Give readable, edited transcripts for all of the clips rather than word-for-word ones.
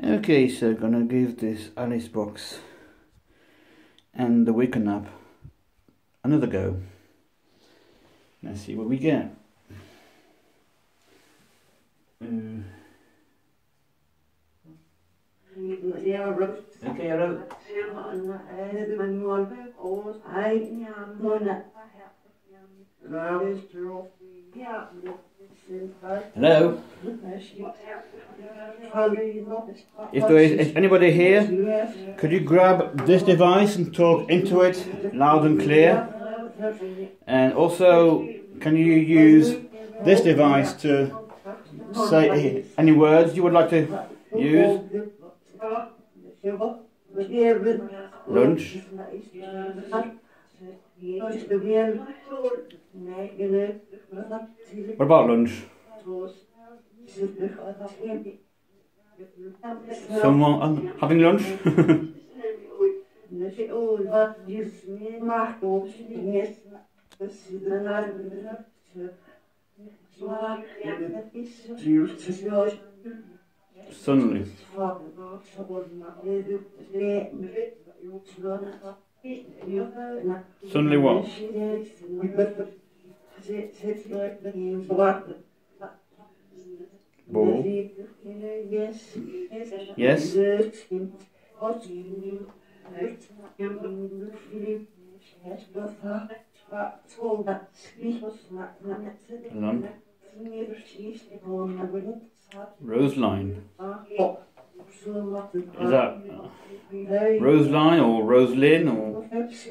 Okay, so gonna give this Alice Box and the Wiccan app another go. Let's see what we get. Okay, hello. Hello. If there is anybody here, could you grab this device and talk into it loud and clear? And also, can you use this device to say any words you would like to use? Lunch. What about lunch? Someone having lunch? Suddenly. Suddenly what? Ball. Yes. Lump. Roseline. Is that Roseline or Roselyn or?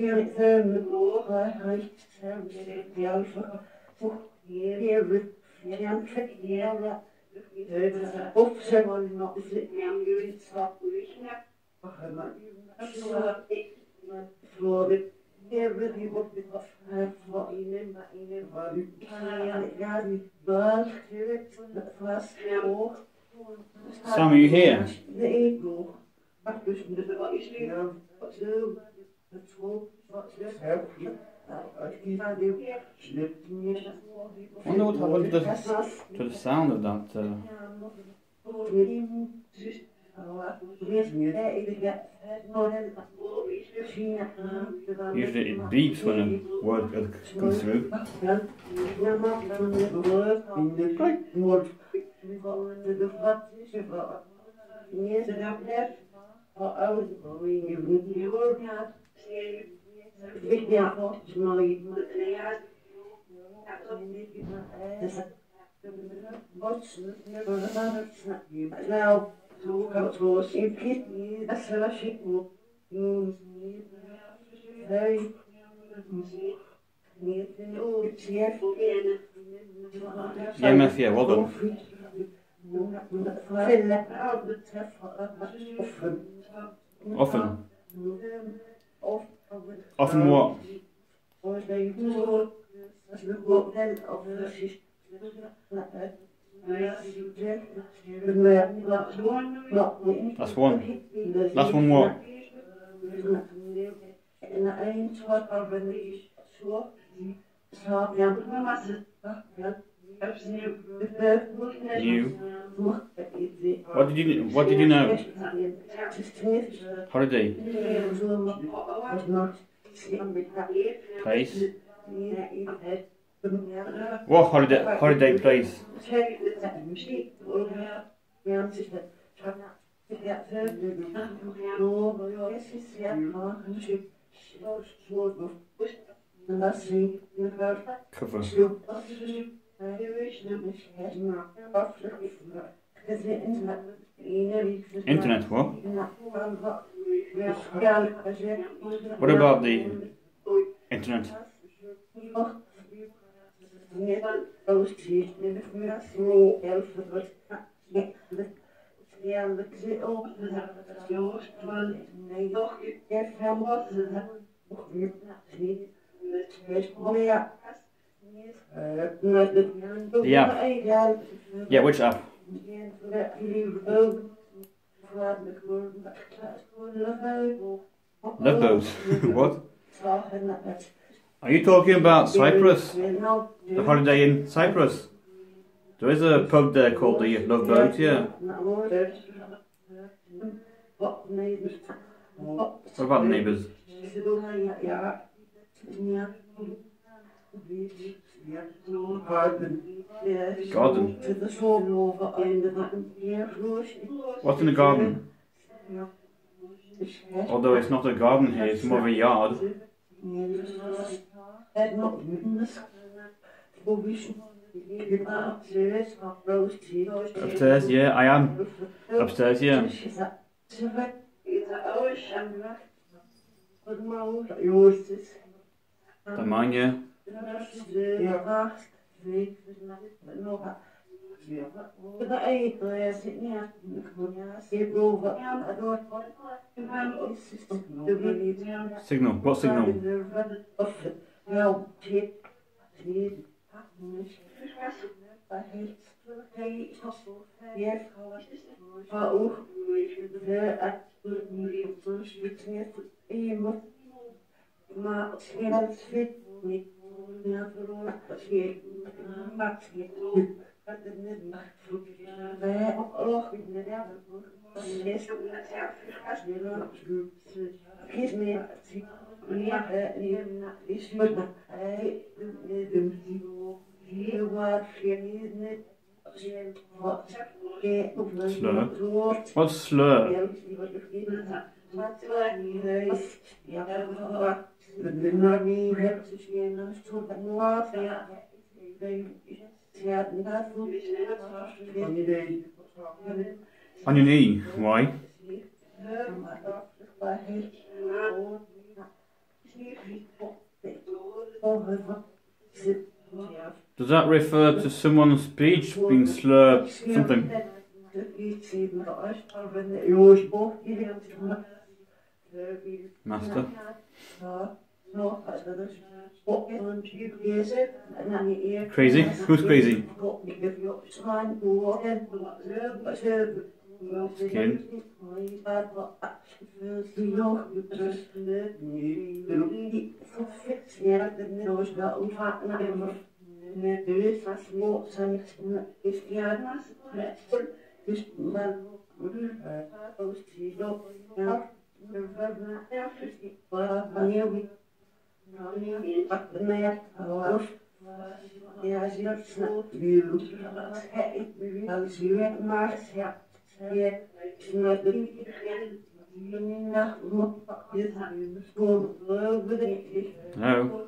Sam, are you here? I wonder what happened to the sound of that. Usually it beeps when a word comes through. EMF, yeah, well done. Often. Often what? That's one. That's one what? You. What did you know? Holiday. Place. What holiday place? Cover. Internet, what? What about the internet? The app. Yeah, which app? Love boat. What? Are you talking about Cyprus? The holiday in Cyprus? There is a pub there called the Love Boat, yeah. What about neighbours? Garden. What's in the garden? Although it's not a garden here, it's more of a yard. Upstairs, yeah, I am. Upstairs, yeah. Don't mind, yeah. Signal, what signal? Slur? What's slur? On your knee? Why? Does that refer to someone's speech being slurred? Something? Master? Crazy? Who's crazy? Skin? No.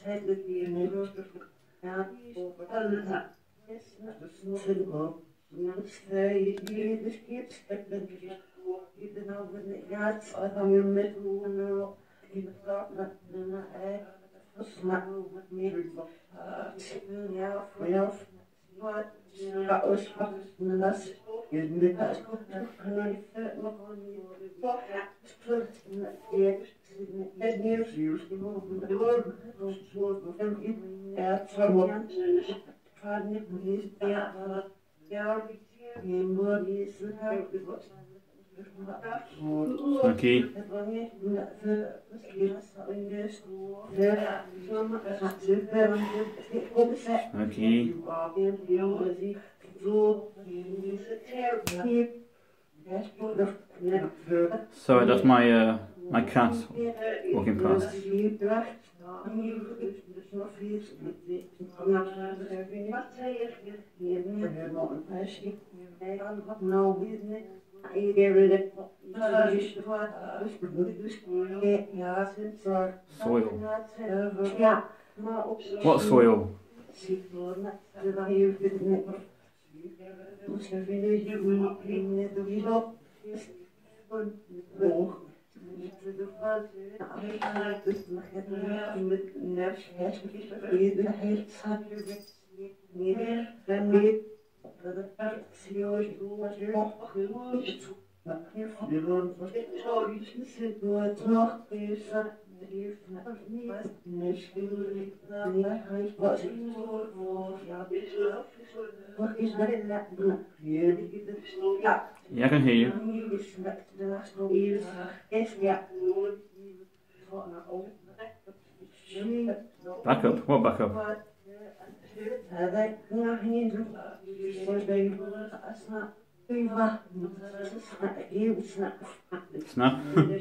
Smoky. Smoky. Sorry, that's my cat walking past. Soil. What soil? Yeah, I can hear you. Back up? What back up? Snap.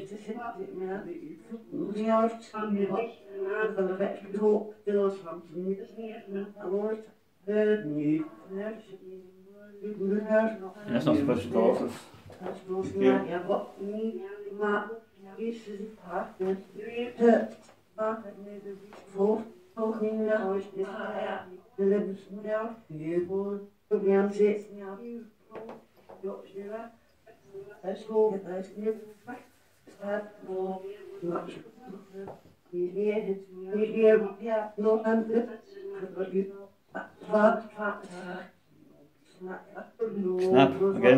That's not supposed to go off. Snap again.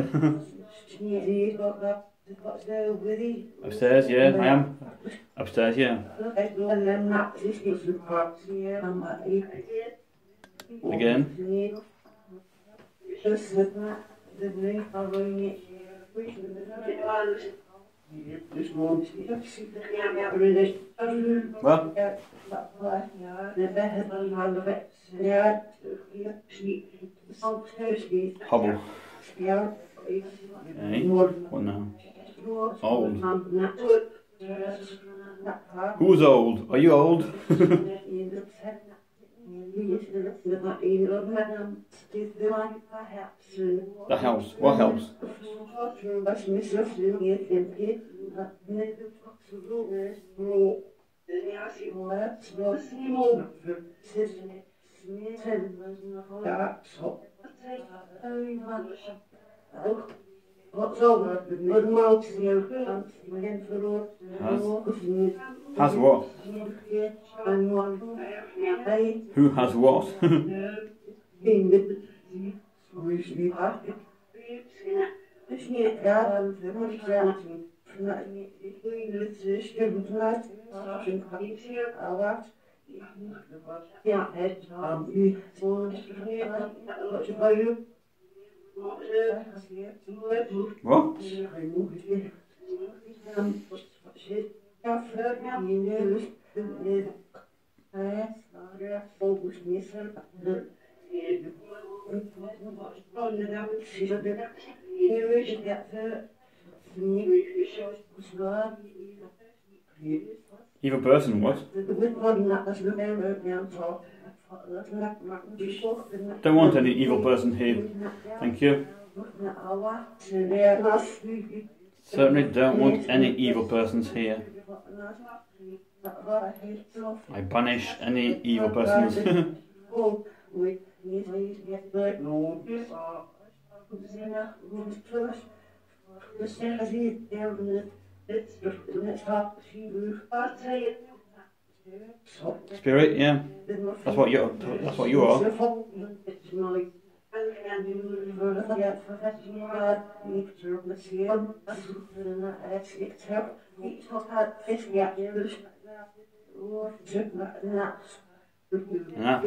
Upstairs, yeah, I am. Upstairs, yeah. Again. What? Hobble. Hey, what now? Old. Who's old? Are you old? That helps. What helps? Has what? Who has what? What? Evil person, what? Don't want any evil person here. Thank you. Certainly don't want any evil persons here. I banish any evil persons. Spirit, yeah. That's what you are. Yeah.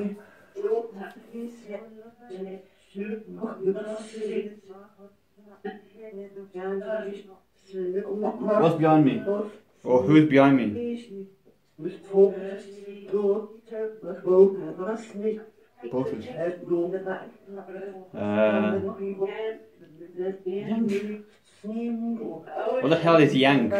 What's behind me? Or who's behind me? Both. Yank. What the hell is yank?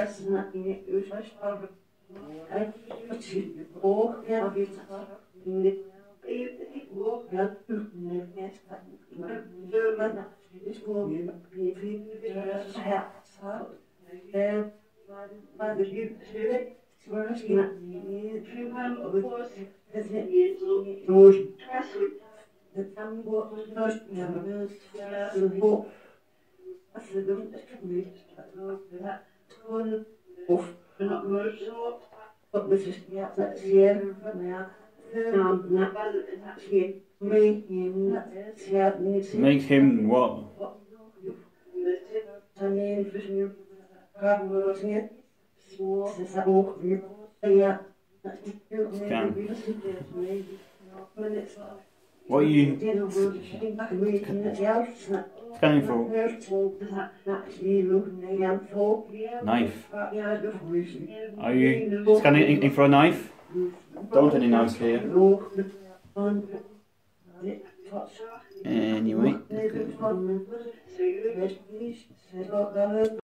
Make him what? Scan. What are you scanning for? Knife. Are you scanning in for a knife? Don't want any knives here. Anyway, let's go.